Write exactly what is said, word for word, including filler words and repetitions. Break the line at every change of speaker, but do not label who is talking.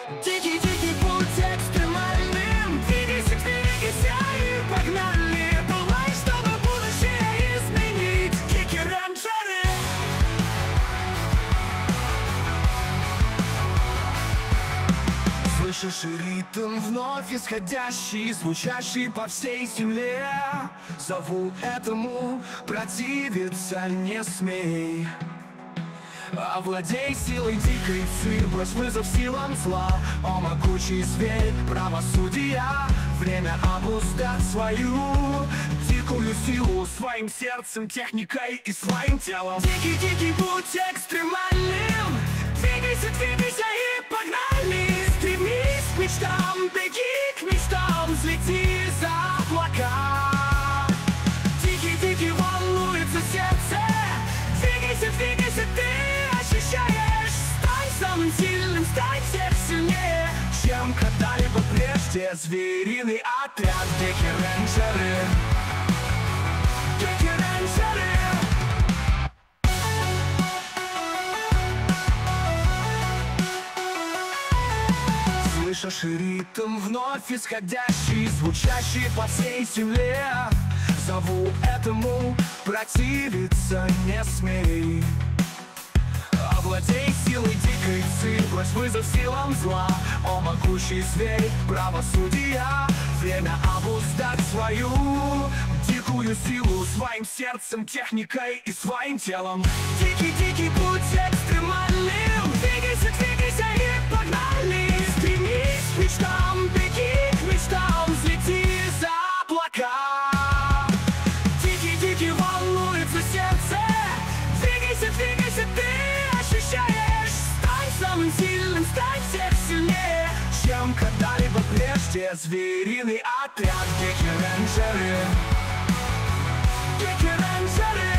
Дикий-дикий путь экстремальным. Двигайся, двигайся и погнали. Давай, чтобы будущее изменить. Кики-рейнджеры. Слышишь ритм вновь исходящий, звучащий по всей земле. Зову этому, противиться не смей. Овладей силой дикой ци, брось вызов силам зла. О, могучий зверь, правосудия, время обуздать свою дикую силу своим сердцем, техникой и своим телом. Дикий-дикий путь экстремальным. Двигайся, двигайся и погнали. Стремись к мечтам, беги к мечтам, взлети за облака. Дикий-дикий волнуется сердце. Двигайся, двигайся, ты ощущаешь. Стань самым сильным, стань всех сильнее, чем когда-либо прежде. Звериный отряд, Кики-рейнджеры. Кики-рейнджеры. Слышишь ритм вновь исходящий, звучащий по всей земле. Зову этому, противиться не смей. Овладей силой дикой ци, брось вызов силам зла. О, могучий зверь, правосудия, время обуздать свою дикую силу своим сердцем, техникой и своим телом. Дикий-дикий путь экстремальным. Двигайся, двигайся и погнали. Стремись к мечтам, беги к мечтам, взлети за облака. Дикий-дикий волнуется сердце. Двигайся, двигайся, ты ощущаешь. Стань самым сильным, стань всех сильнее, чем когда-либо прежде. Звериный отряд, Кики-рейнджеры. Кики-рейнджеры.